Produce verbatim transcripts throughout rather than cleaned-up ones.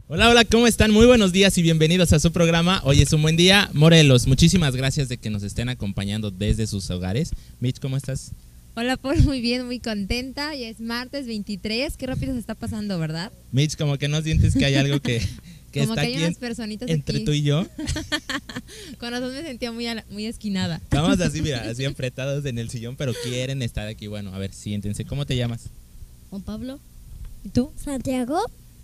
Hola, hola, ¿cómo están? Muy buenos días y bienvenidos a su programa. Hoy es un buen día, Morelos. Muchísimas gracias de que nos estén acompañando desde sus hogares. Mitch, ¿cómo estás? Hola, Paul, muy bien, muy contenta. Ya es martes veintitrés, qué rápido se está pasando, ¿verdad? Mitch, como que no sientes que hay algo que, que como está que hay aquí unas en, personitas entre aquí. tú y yo. Con razón me sentía muy, a- muy esquinada. Estamos así, mira, así apretados en el sillón, pero quieren estar aquí. Bueno, a ver, siéntense. ¿Cómo te llamas? Juan Pablo, ¿y tú? Santiago.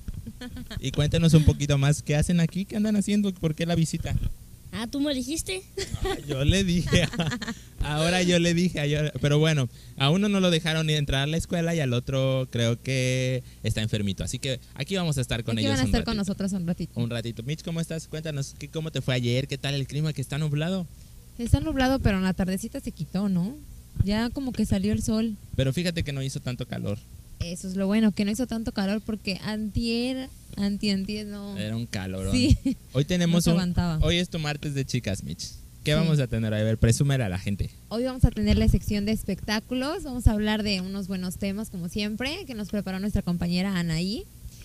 Y cuéntenos un poquito más. ¿Qué hacen aquí? ¿Qué andan haciendo? ¿Por qué la visita? Ah, ¿tú me dijiste? Ah, yo le dije, ahora yo le dije, a yo- pero bueno, a uno no lo dejaron ni entrar a la escuela y al otro creo que está enfermito. Así que aquí vamos a estar con Aquí ellos van a un estar con ratito. nosotros un ratito. Un ratito. Mitch, ¿cómo estás? Cuéntanos, ¿qué, ¿cómo te fue ayer? ¿Qué tal el clima que está nublado? Está nublado, pero en la tardecita se quitó, ¿no? Ya como que salió el sol. Pero fíjate que no hizo tanto calor. Eso es lo bueno, que no hizo tanto calor porque antier, anti, antier, no. Era un calorón. Sí, Hoy tenemos no se un... aguantaba. Hoy es tu martes de chicas, Mitch. ¿Qué Sí. vamos a tener? A ver, presúmela a la gente. Hoy vamos a tener la sección de espectáculos, vamos a hablar de unos buenos temas como siempre, que nos preparó nuestra compañera Anaí.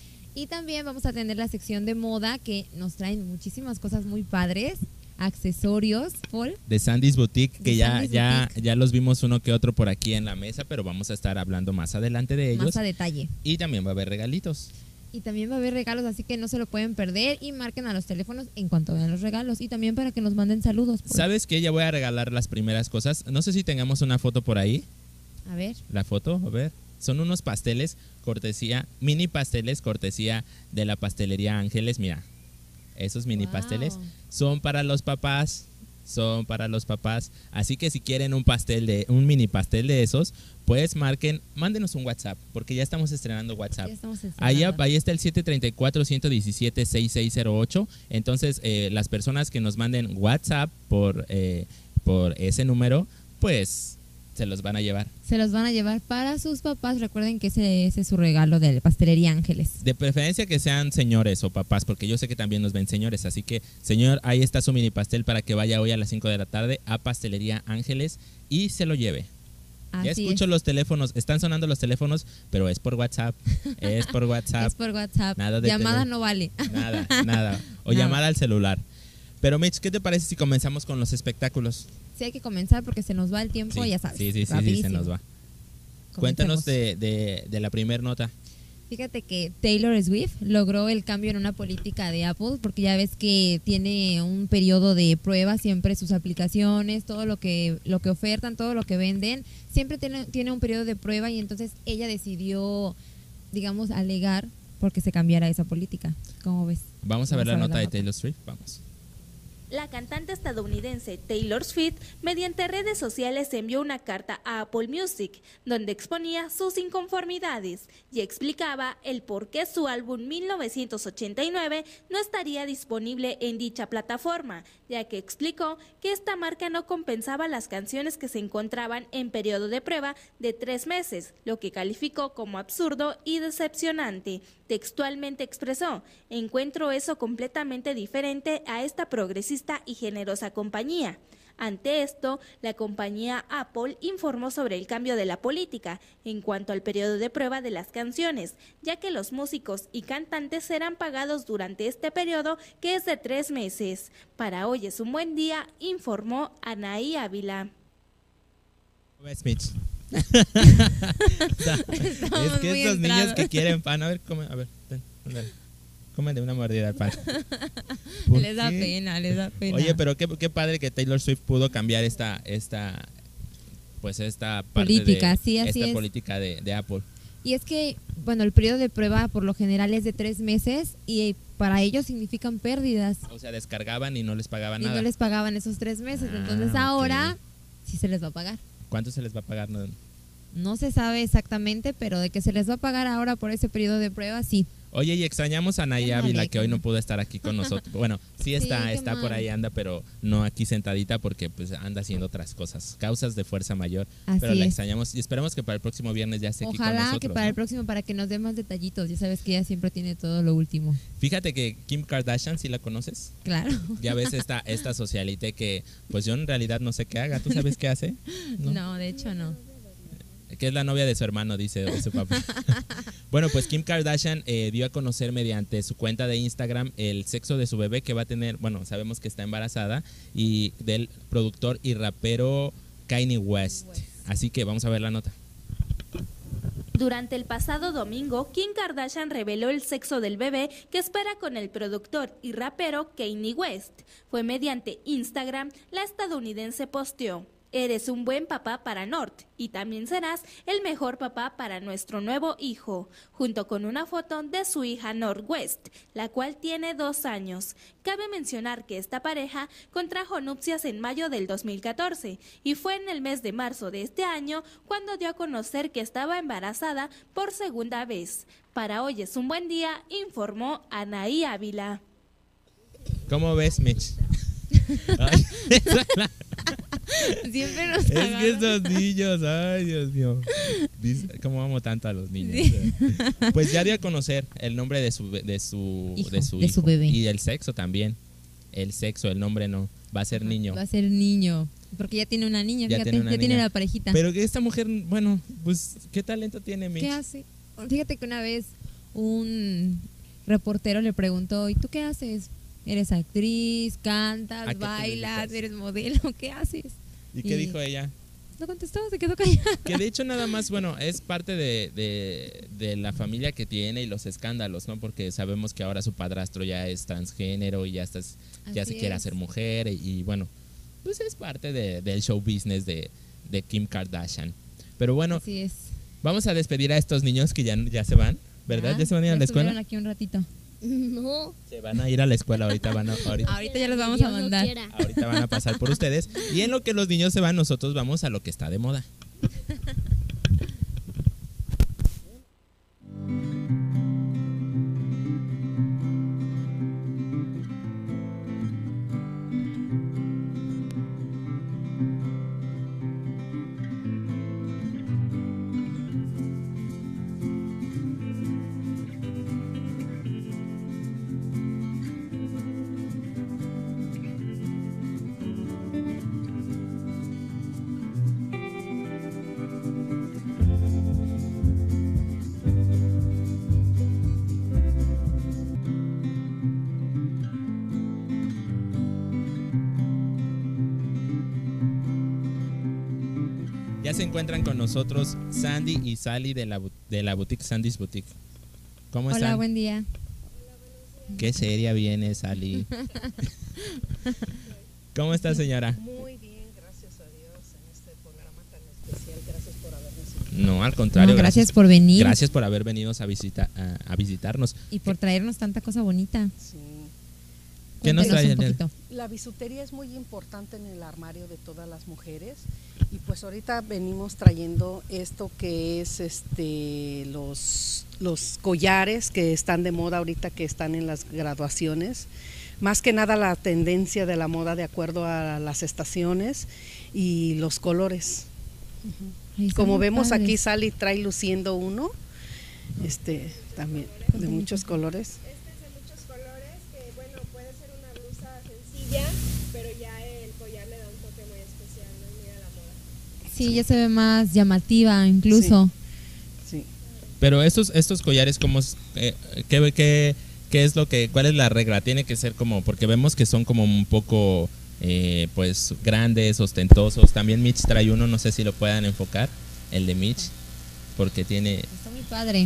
Y también vamos a tener la sección de moda, que nos traen muchísimas cosas muy padres, accesorios, Paul. De Sandy's Boutique, que De ya, Sandy's ya, Boutique. ya los vimos uno que otro por aquí en la mesa, pero vamos a estar hablando más adelante de ellos. Más a detalle. Y también va a haber regalitos. Y también va a haber regalos, así que no se lo pueden perder y marquen a los teléfonos en cuanto vean los regalos. Y también para que nos manden saludos, Paul. ¿Sabes qué? Ya voy a regalar las primeras cosas. No sé si tengamos una foto por ahí. A ver, La foto, a ver. Son unos pasteles, cortesía, mini pasteles, cortesía de la pastelería Ángeles. Mira, esos mini Wow. pasteles son para los papás. Son para los papás. Así que si quieren un pastel de, un mini pastel de esos, pues marquen, mándenos un WhatsApp, porque ya estamos estrenando WhatsApp. ya estamos Ahí, estrenando. ahí está el siete tres cuatro, uno uno siete, seis seis cero ocho. Entonces, eh, las personas que nos manden WhatsApp por, eh, por ese número, pues se los van a llevar. Se los van a llevar para sus papás. Recuerden que ese, ese es su regalo de la Pastelería Ángeles. De preferencia que sean señores o papás, porque yo sé que también nos ven señores. Así que, señor, ahí está su mini pastel para que vaya hoy a las cinco de la tarde a Pastelería Ángeles y se lo lleve. Así Ya escucho es. los teléfonos, están sonando los teléfonos, pero es por WhatsApp. Es por WhatsApp. Es por WhatsApp. Nada de Llamada tele- no vale. Nada, nada. O Nada. llamar al celular. Pero Mitch, ¿qué te parece si comenzamos con los espectáculos? Sí, hay que comenzar porque se nos va el tiempo, Sí, ya sabes. sí, sí, sí, sí, rapidísimo. se nos va. Comencemos. Cuéntanos de, de, de la primer nota. Fíjate que Taylor Swift logró el cambio en una política de Apple, porque ya ves que tiene un periodo de prueba siempre sus aplicaciones, todo lo que lo que ofertan, todo lo que venden, siempre tiene, tiene un periodo de prueba y entonces ella decidió, digamos, alegar porque se cambiara esa política. ¿Cómo ves? Vamos a ver Vamos la a ver nota la de nota. Taylor Swift. Vamos. La cantante estadounidense Taylor Swift, mediante redes sociales, envió una carta a Apple Music, donde exponía sus inconformidades y explicaba el por qué su álbum mil novecientos ochenta y nueve no estaría disponible en dicha plataforma, ya que explicó que esta marca no compensaba las canciones que se encontraban en periodo de prueba de tres meses, lo que calificó como absurdo y decepcionante. Textualmente expresó: "Encuentro eso completamente diferente a esta progresista y generosa compañía". Ante esto, la compañía Apple informó sobre el cambio de la política en cuanto al periodo de prueba de las canciones, ya que los músicos y cantantes serán pagados durante este periodo, que es de tres meses. Para hoy es un buen día, informó Anaí Ávila. ¿Cómo ves, Mitch? es Estamos que muy estos niños entrados. que quieren pan, a ver, come, a ver, ten, ándale. Comen de una mordida al pan. ¿Por Les da qué? pena, les da pena. Oye, pero qué, qué padre que Taylor Swift pudo cambiar esta, esta, pues esta parte Política, de, sí, así esta es. política de, de Apple. Y es que, bueno, el periodo de prueba por lo general es de tres meses y para ellos significan pérdidas. O sea, descargaban y no les pagaban Y nada. no les pagaban esos tres meses. Ah, Entonces ok. ahora sí se les va a pagar. ¿Cuánto se les va a pagar? No. No se sabe exactamente, pero de que se les va a pagar ahora por ese periodo de prueba, sí. Oye, y extrañamos a Naya Qué mal, Ávila, eh, que qué hoy no mal. pudo estar aquí con nosotros. Bueno, sí está, qué está por mal. ahí, anda, pero no aquí sentadita porque pues anda haciendo otras cosas, causas de fuerza mayor. Así pero la es. extrañamos y esperamos que para el próximo viernes ya esté aquí con Ojalá nosotros. que para ¿no? el próximo, para que nos dé más detallitos. Ya sabes que ella siempre tiene todo lo último. Fíjate que Kim Kardashian, ¿sí la conoces? Claro. Ya ves esta, esta socialite que pues yo en realidad no sé qué haga. ¿Tú sabes qué hace? No, de hecho no. Que es la novia de su hermano, dice de su papá. Bueno, pues Kim Kardashian eh, dio a conocer mediante su cuenta de Instagram el sexo de su bebé que va a tener, bueno, sabemos que está embarazada, y del productor y rapero Kanye West. Así que vamos a ver la nota. Durante el pasado domingo, Kim Kardashian reveló el sexo del bebé que espera con el productor y rapero Kanye West. Fue mediante Instagram, la estadounidense posteó: eres un buen papá para North y también serás el mejor papá para nuestro nuevo hijo, junto con una foto de su hija North West, la cual tiene dos años. Cabe mencionar que esta pareja contrajo nupcias en mayo del dos mil catorce y fue en el mes de marzo de este año cuando dio a conocer que estaba embarazada por segunda vez. Para Hoy es un Buen Día, informó Anaí Ávila. ¿Cómo ves, Mitch? Ay, Siempre nos es que agarran. estos niños, ay Dios mío, Dice, ¿cómo amo tanto a los niños? Sí. Pues ya dio a conocer el nombre de su be- de su Hijo, de su de su hijo. bebé. Y el sexo también. El sexo, el nombre no, va a ser niño. Va a ser niño. Porque ya tiene una niña, Ya fíjate, tiene una ya tiene niña. la parejita. Pero que esta mujer, bueno, pues qué talento tiene, Mitch. ¿Qué hace? Fíjate que una vez un reportero le preguntó, ¿y tú qué haces? ¿Eres actriz, ¿A cantas, qué te bailas, dedicas? eres modelo? ¿Qué haces? ¿Y qué y- dijo ella? No contestó, se quedó callada. Que de hecho nada más, bueno, es parte de, de, de la familia que tiene y los escándalos, ¿no? Porque sabemos que ahora su padrastro ya es transgénero y ya, estás, ya Así se quiere es. hacer mujer y, y bueno, pues es parte de- del show business de, de Kim Kardashian. Pero bueno, Así es. vamos a despedir a estos niños que ya, ya se van, ¿verdad? ¿Ya se van a ir a la estuvieron escuela? aquí un ratito. No. Se van a ir a la escuela ahorita, van a, ahorita, Ahorita ya los vamos Dios a no mandar. quiera. ahorita van a pasar por ustedes. Y en lo que los niños se van, nosotros vamos a lo que está de moda. Ya se encuentran con nosotros Sandy y Sally de la, bu- de la boutique Sandy's Boutique. ¿Cómo Hola, están? buen día. Qué seria viene Sally. ¿Cómo está, señora? Muy bien, gracias a Dios en este programa tan especial. Gracias por habernos invitado. No, al contrario. No, gracias por venir Gracias por haber venido a, visita, a, a visitarnos. y por traernos tanta cosa bonita. Sí. ¿Qué nos Cuéntenos trae, un Daniel? poquito. La bisutería es muy importante en el armario de todas las mujeres y pues ahorita venimos trayendo esto que es este los los collares que están de moda ahorita, que están en las graduaciones. Más que nada la tendencia de la moda de acuerdo a las estaciones y los colores. Ay, están Como muy vemos padres. aquí, Sally trae luciendo uno, este también de muchos colores. Este es de muchos colores, que bueno, puede ser una blusa sencilla, pero ya el collar le da un toque muy especial, ¿no? Y muy a la moda. Sí, ya se ve más llamativa incluso. Sí. Pero estos, estos collares, ¿cómo es, eh, qué, qué, qué es lo que, cuál es la regla? Tiene que ser como, porque vemos que son como un poco, eh, pues, grandes, ostentosos. También Mitch trae uno, no sé si lo puedan enfocar, el de Mitch, porque tiene, Está muy padre.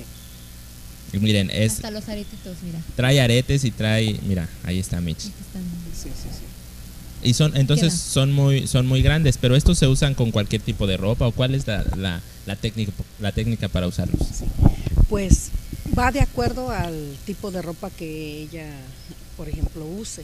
y miren, es, Hasta los aretitos, mira. trae aretes y trae, mira, ahí está Mitch. Aquí están. Sí, sí, sí. Y son, entonces Queda. son muy, son muy grandes, pero estos se usan con cualquier tipo de ropa, o cuál es la, la, la técnica, la técnica para usarlos. Pues va de acuerdo al tipo de ropa que ella, por ejemplo, use.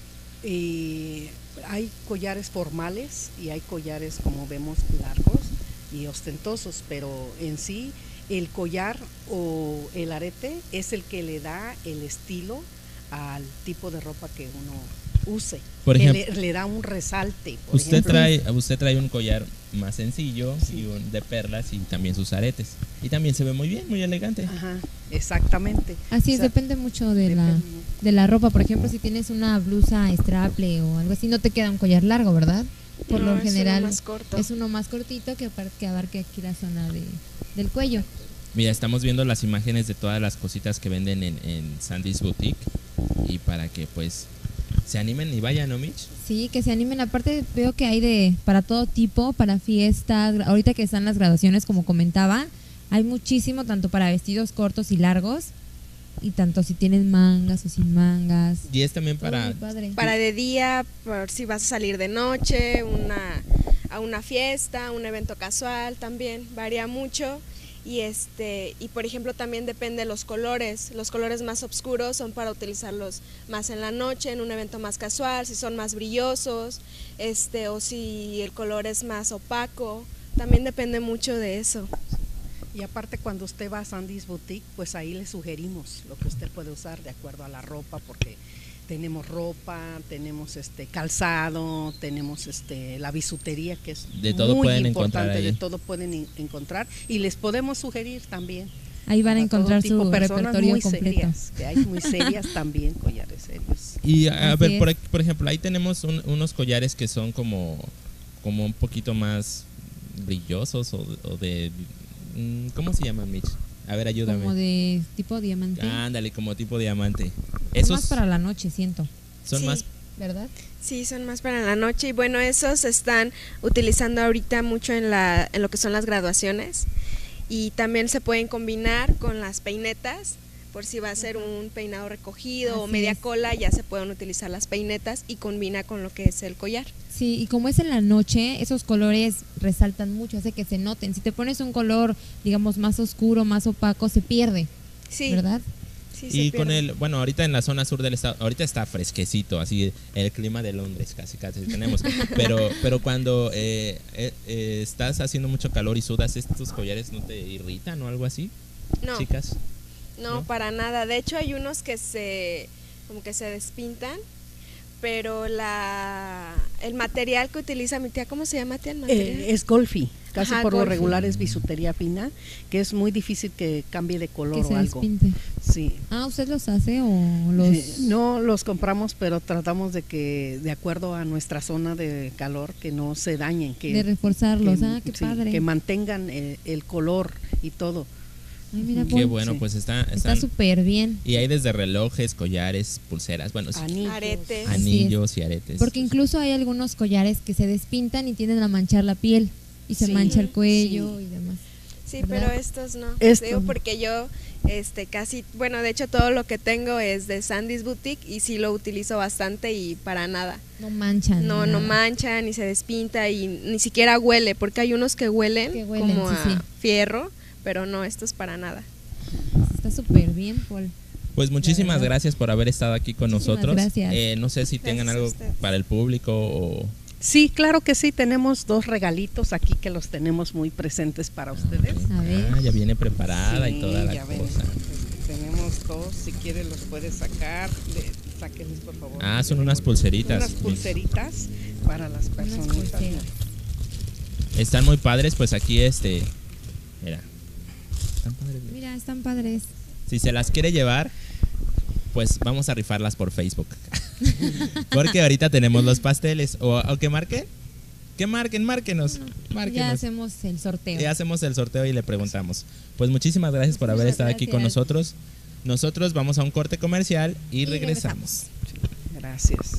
Y hay collares formales y hay collares, como vemos, largos y ostentosos, pero en sí el collar o el arete es el que le da el estilo al tipo de ropa que uno use. Por Que ejemplo, le, le da un resalte. Por Usted ejemplo. trae, usted trae un collar más sencillo Sí. y un de perlas y también sus aretes. Y también se ve muy bien, muy elegante. Ajá, exactamente. Así O es, sea, depende mucho de la, depende. de la ropa. Por ejemplo, si tienes una blusa straple o algo así, no te queda un collar largo, ¿verdad? Por No, lo es uno general más corto. es uno más cortito que, apar- que abarque aquí la zona de, del cuello. Mira, estamos viendo las imágenes de todas las cositas que venden en, en Sandy's Boutique y para que pues se animen y vayan, ¿no, Mitch? Sí, que se animen. Aparte veo que hay de para todo tipo, para fiestas. Ahorita que están las graduaciones, como comentaba, hay muchísimo, tanto para vestidos cortos y largos, y tanto si tienen mangas o sin mangas. Y es también Todo para... muy padre. Para de día, por si vas a salir de noche, una, a una fiesta, un evento casual también, varía mucho. Y este y por ejemplo también depende de los colores. Los colores más oscuros son para utilizarlos más en la noche, en un evento más casual, si son más brillosos, este o si el color es más opaco. También depende mucho de eso. Y aparte cuando usted va a Sandy's Boutique, pues ahí le sugerimos lo que usted puede usar de acuerdo a la ropa, porque tenemos ropa, tenemos este calzado, tenemos este la bisutería, que es De todo muy pueden encontrar importante, ahí. de todo pueden en- encontrar y les podemos sugerir también. Ahí van a para todo encontrar tipo, su personas repertorio muy completo. serias, que hay muy serias también, collares serios. Y a, a Así ver, es. por, aquí- por ejemplo, ahí tenemos un- unos collares que son como, como un poquito más brillosos o, o de... mm, ¿Cómo se llaman, Mitch? A ver, ayúdame. Como de tipo diamante. Ándale, como tipo diamante. Son Esos más para la noche, siento. son Sí. más... ¿Verdad? Sí, son más para la noche y bueno, esos se están utilizando ahorita mucho en, la, en lo que son las graduaciones y también se pueden combinar con las peinetas, por si va a ser un peinado recogido o Así media es. cola, ya se pueden utilizar las peinetas y combina con lo que es el collar. Sí, y como es en la noche, esos colores resaltan mucho, hace que se noten. Si te pones un color, digamos, más oscuro, más opaco, se pierde, Sí, ¿verdad? sí, se Y con pierde. el, bueno, ahorita en la zona sur del estado, ahorita está fresquecito, así el clima de Londres casi casi tenemos, pero pero cuando eh, eh, eh, estás haciendo mucho calor y sudas, estos collares no te irritan o algo así, No, chicas. no, ¿no? para nada. De hecho hay unos que se como que se despintan, pero la el material que utiliza mi tía, ¿cómo se llama, tía, el material? Eh, es golfi, casi Ajá, por lo golfi. regular es bisutería fina, que es muy difícil que cambie de color Que se o algo. despinte. Sí. Ah, ¿usted los hace o los...? Eh, no los compramos, pero tratamos de que, de acuerdo a nuestra zona de calor, que no se dañen, que, de reforzarlos? que- Ah, qué sí, padre. que mantengan el, el color y todo. Ay, mira, Qué Paul, bueno, sí. pues está, está están, súper bien. y hay desde relojes, collares, pulseras, bueno, sí, Anillos. Aretes. Así anillos y aretes. Porque incluso hay algunos collares que se despintan y tienden a manchar la piel y se Sí, mancha el cuello sí. y demás. Sí, ¿verdad? pero estos no. Esto Digo no. porque yo este casi, bueno, de hecho todo lo que tengo es de Sandy's Boutique y sí lo utilizo bastante y para nada. No manchan. No, ni no nada. mancha, ni se despinta y ni siquiera huele, porque hay unos que huelen, Que huelen, como sí, a sí. fierro, pero no, estos para nada. Está súper bien, Paul. Pues muchísimas verdad. gracias por haber estado aquí con Muchísimas nosotros. gracias. Eh, no sé si tengan Gracias a algo ustedes. para el público o... Sí, claro que sí, tenemos dos regalitos aquí que los tenemos muy presentes para ustedes. A ver. Ah, ya viene preparada y Sí, toda la ya ven, cosa. tenemos dos, si quieres los puedes sacar, de, sáquenles por favor. Ah, son unas pulseritas. Unas pulseritas para las Unas personitas. pulseras. Están muy padres, pues aquí este... Mira. Están padres. Mira, están padres. Si se las quiere llevar, pues vamos a rifarlas por Facebook. Porque ahorita tenemos los pasteles. O, o que marquen. Que marquen, márquenos. Ya Márquenos. hacemos el sorteo. Y hacemos el sorteo y le preguntamos. Pues muchísimas gracias por haber Muchas estado aquí con gracias. nosotros. Nosotros vamos a un corte comercial y, Y regresamos. Gracias.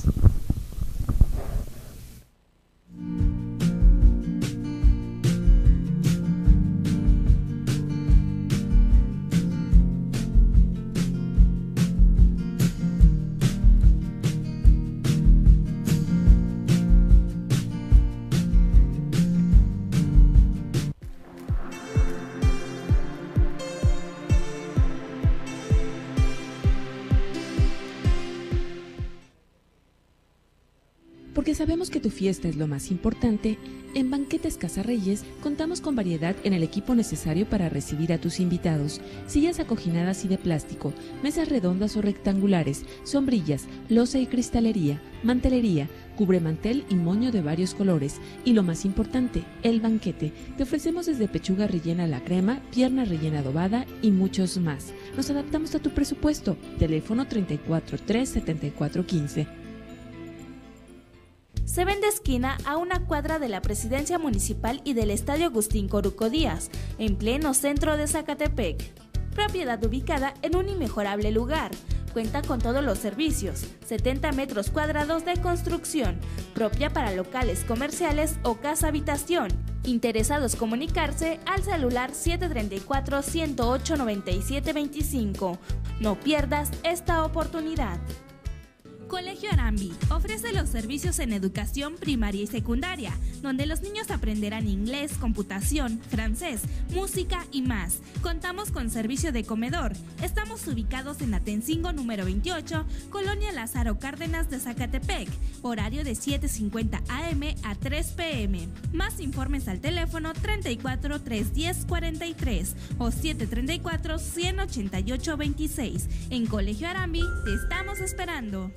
Porque sabemos que tu fiesta es lo más importante, en Banquetes Casa Reyes contamos con variedad en el equipo necesario para recibir a tus invitados. Sillas acoginadas y de plástico, mesas redondas o rectangulares, sombrillas, loza y cristalería, mantelería, cubremantel y moño de varios colores. Y lo más importante, el banquete. Te ofrecemos desde pechuga rellena a la crema, pierna rellena adobada y muchos más. Nos adaptamos a tu presupuesto. Teléfono treinta y cuatro, tres, setenta y cuatro, quince. se vende esquina a una cuadra de la Presidencia Municipal y del Estadio Agustín Coruco Díaz, en pleno centro de Zacatepec. Propiedad ubicada en un inmejorable lugar. Cuenta con todos los servicios, setenta metros cuadrados de construcción, propia para locales comerciales o casa habitación. Interesados comunicarse al celular siete tres cuatro, uno cero ocho, nueve siete dos cinco. No pierdas esta oportunidad. Colegio Arambi ofrece los servicios en educación primaria y secundaria, donde los niños aprenderán inglés, computación, francés, música y más. Contamos con servicio de comedor. Estamos ubicados en Atencingo número veintiocho, Colonia Lázaro Cárdenas de Zacatepec, horario de siete cincuenta a eme a tres pe eme. Más informes al teléfono treinta y cuatro, trescientos diez, cuarenta y tres o siete treinta y cuatro, ciento ochenta y ocho, veintiséis. En Colegio Arambi te estamos esperando.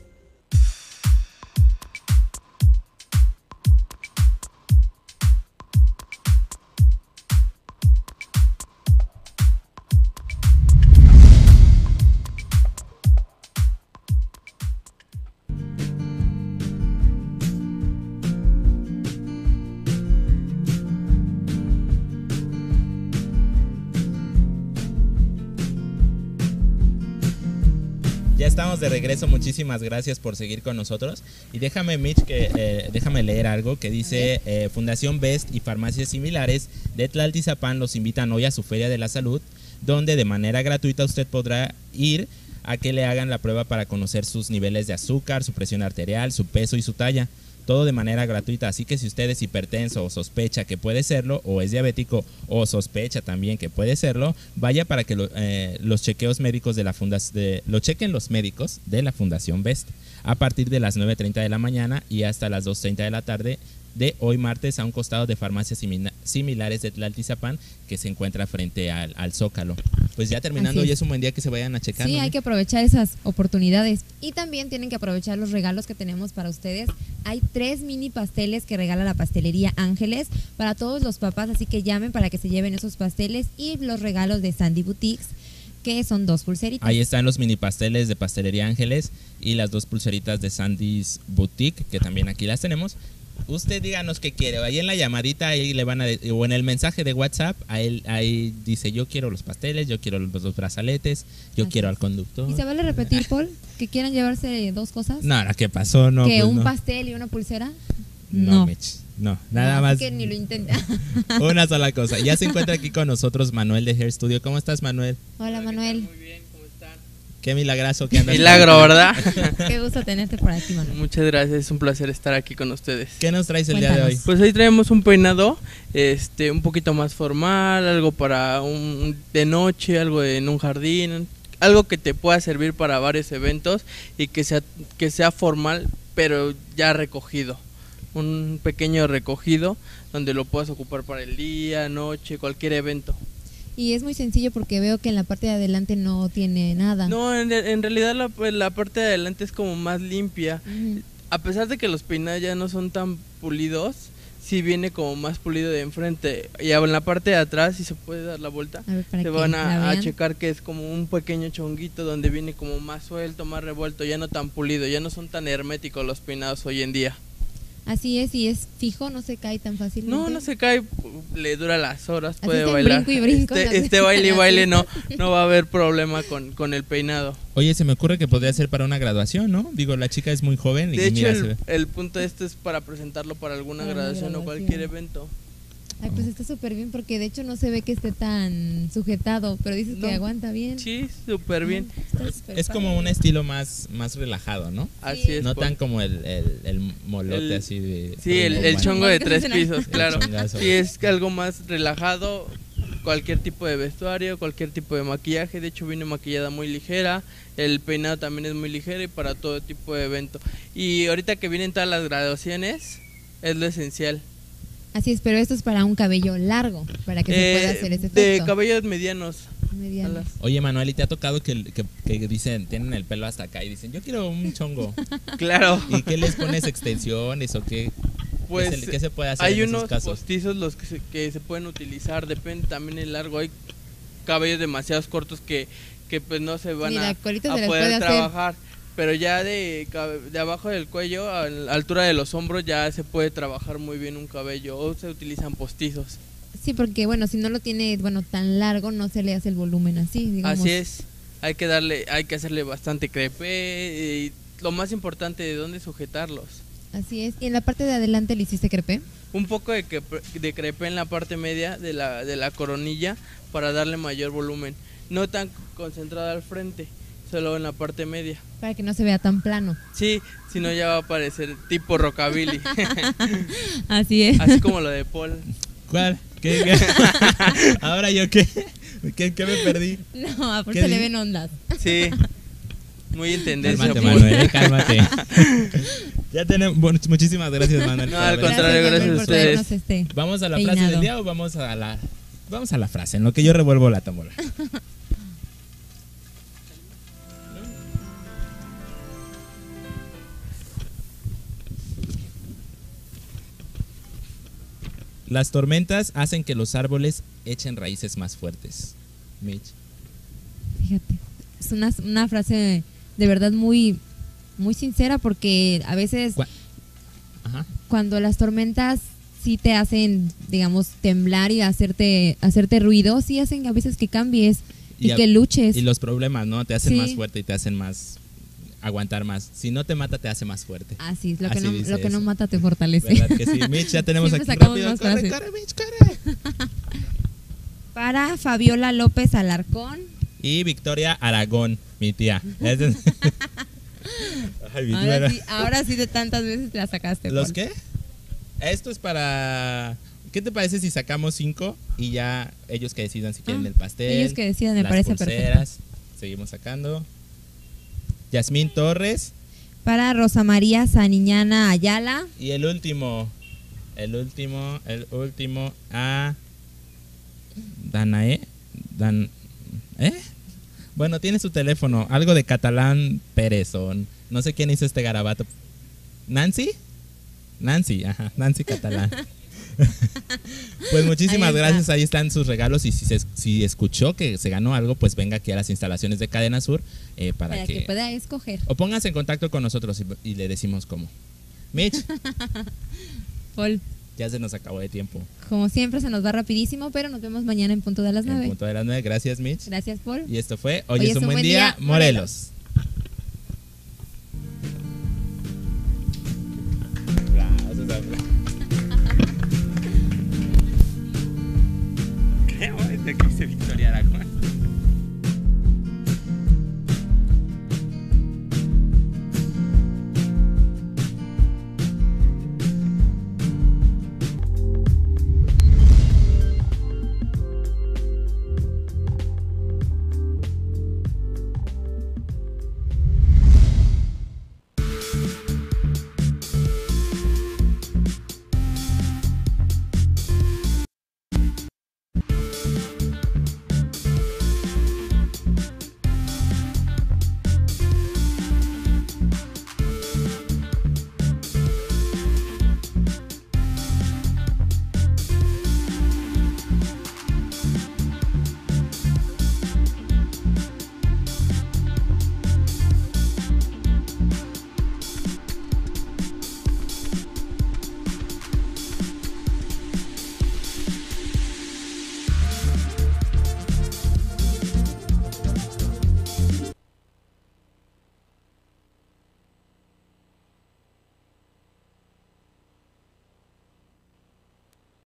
Ya estamos de regreso, muchísimas gracias por seguir con nosotros. Y déjame, Mitch, que eh, déjame leer algo que dice: eh, Fundación Best y farmacias similares de Tlaltizapán los invitan hoy a su Feria de la Salud, donde de manera gratuita usted podrá ir a que le hagan la prueba para conocer sus niveles de azúcar, su presión arterial, su peso y su talla. Todo de manera gratuita, así que si usted es hipertenso o sospecha que puede serlo, o es diabético o sospecha también que puede serlo, vaya para que lo, eh, los chequeos médicos de la fundación, lo chequen los médicos de la Fundación Best a partir de las nueve treinta de la mañana y hasta las dos treinta de la tarde de hoy martes, a un costado de farmacias similares de Tlaltizapán, que se encuentra frente al, al Zócalo. Pues ya terminando, hoy es un buen día que se vayan a checar. Sí, ¿no? hay que aprovechar esas oportunidades y también tienen que aprovechar los regalos que tenemos para ustedes. Hay tres mini pasteles que regala la pastelería Ángeles para todos los papás, así que llamen para que se lleven esos pasteles y los regalos de Sandy Boutiques, que son dos pulseritas. Ahí están los mini pasteles de Pastelería Ángeles y las dos pulseritas de Sandy's Boutique, que también aquí las tenemos. Usted díganos qué quiere, ahí en la llamadita ahí le van a de, o en el mensaje de WhatsApp, ahí, ahí dice: yo quiero los pasteles, yo quiero los, los brazaletes, yo Así quiero al conductor. ¿Y se vale repetir, Paul, que quieran llevarse dos cosas? No, no, ¿qué pasó? No, ¿Que pues un no. pastel y una pulsera? No, No, Mitch, no, nada no, más. que ni lo intenta. Una sola cosa. Ya se encuentra aquí con nosotros Manuel de Hair Studio. ¿Cómo estás, Manuel? Hola, Manuel. Muy bien, ¿cómo están? Qué milagrazo que andas. Milagro, ¿verdad? Qué gusto tenerte por aquí, Manuel. Muchas gracias, es un placer estar aquí con ustedes. ¿Qué nos traes el Cuéntanos. día de hoy? Pues hoy traemos un peinado este un poquito más formal, algo para un de noche, algo en un jardín, algo que te pueda servir para varios eventos y que sea que sea formal, pero ya recogido. Un pequeño recogido donde lo puedas ocupar para el día, noche, cualquier evento. Y es muy sencillo porque veo que en la parte de adelante no tiene nada. No, en, en realidad la, la parte de adelante es como más limpia. Uh-huh. A pesar de que los peinados ya no son tan pulidos, sí viene como más pulido de enfrente. Y en la parte de atrás, si se puede dar la vuelta, A ver, para se que van la a, a vean. checar que es como un pequeño chonguito donde viene como más suelto, más revuelto, ya no tan pulido, ya no son tan herméticos los peinados hoy en día. Así es, y es fijo, no se cae tan fácilmente. No, no se cae, le dura las horas, Así puede está en bailar. brinco y brinco en este, las- este baile y en las baile no, fiestas. no va a haber problema con, con el peinado. Oye, se me ocurre que podría ser para una graduación, ¿no? Digo, la chica es muy joven y De hecho, mira, se el, ve. el punto de esto es para presentarlo para alguna Para una graduación o graduación. cualquier evento. Ay, pues está súper bien porque de hecho no se ve que esté tan sujetado, pero dices No. que aguanta bien. Sí, súper bien. Está súper Es como padre. un estilo más, más relajado, ¿no? Así es. No pues. tan como el, el, el molote El- así de... Sí, el, el bombón. chongo de El tres chongo. pisos, claro. chongazo. Sí, es algo más relajado, cualquier tipo de vestuario, cualquier tipo de maquillaje. De hecho, viene maquillada muy ligera. El peinado también es muy ligero y para todo tipo de evento. Y ahorita que vienen todas las graduaciones, es lo esencial. Así es, pero esto es para un cabello largo, para que se Eh, pueda hacer ese de efecto. cabellos medianos. Mediano. alas. Oye, Manuel, ¿y te ha tocado que, que, que dicen, tienen el pelo hasta acá y dicen, yo quiero un chongo? Claro. ¿Y qué les pones, extensiones o qué? Pues ¿Qué se, qué se puede hacer hay en esos unos casos? postizos los que se, que se pueden utilizar, depende también el largo. Hay cabellos demasiados cortos que, que pues no se van Ni a, la colita a se les poder puede hacer. trabajar. pero ya de, de abajo del cuello, a la altura de los hombros, ya se puede trabajar muy bien un cabello, o se utilizan postizos. Sí, porque bueno, si no lo tiene bueno tan largo, no se le hace el volumen así, digamos. Así es, hay que darle, hay que hacerle bastante crepé, y lo más importante, de dónde sujetarlos. Así es. ¿Y en la parte de adelante le hiciste crepé? Un poco de, que, de crepé en la parte media de la, de la coronilla para darle mayor volumen. No tan concentrada al frente, solo en la parte media. Para que no se vea tan plano. Sí, si no ya va a parecer tipo rockabilly. Así es. Así como lo de Paul. ¿Cuál? ¿Qué, qué? ¿Ahora yo qué? ¿Qué, qué me perdí? No, aparte se le ven ondas. Sí, muy en tendencia. Cálmate, Manuel, cálmate. Ya tenemos, bueno, muchísimas gracias, Manuel. No, al contrario, gracias, gracias a ustedes. Este ¿Vamos a la peinado. frase del día o vamos a la vamos a la frase? En lo que yo revuelvo la tómbola. Las tormentas hacen que los árboles echen raíces más fuertes. Mitch. Fíjate, es una, una frase de verdad muy, muy sincera, porque a veces Gua- Ajá. cuando las tormentas sí te hacen, digamos, temblar y hacerte, hacerte ruido, sí hacen a veces que cambies y, a- que luches. Y los problemas, ¿no? Te hacen Sí. más fuerte y te hacen más aguantar más. Si no te mata, te hace más fuerte. Así es, lo que, Así no, dice lo que no eso. mata te fortalece. ¿Verdad que sí? Mitch, ya tenemos Siempre aquí sacamos rápido. más Corre, frases. corre, Mitch, corre. Para Fabiola López Alarcón. Y Victoria Aragón, mi tía. Ay, mi tía Ahora era- sí, ahora sí de tantas veces te la sacaste. ¿Los Paul. qué? Esto es para... ¿Qué te parece si sacamos cinco y ya ellos que decidan si quieren Ah, el pastel? ellos que decidan, me las parece pulseras? Seguimos sacando. Yasmín Torres. Para Rosa María Saniñana Ayala. Y el último, el último, el último a Danae, Dan, ¿eh? Bueno, tiene su teléfono, algo de Catalán Pérez o no sé quién hizo este garabato. ¿Nancy? Nancy, ajá, Nancy Catalán. Pues muchísimas Ahí está. gracias, ahí están sus regalos y si, se, si escuchó que se ganó algo, pues venga aquí a las instalaciones de Cadena Sur eh, para, Para que... que pueda escoger. O pónganse en contacto con nosotros y, y le decimos cómo. Mitch, Paul, ya se nos acabó de tiempo. como siempre se nos va rapidísimo, pero nos vemos mañana en punto de las En nueve. punto de las nueve. Gracias, Mitch. Gracias, Paul. Y esto fue Hoy, es un buen día, Morelos. Aplausos, aplausos. ¿Qué? Ahorita que dice Victoria Aragón.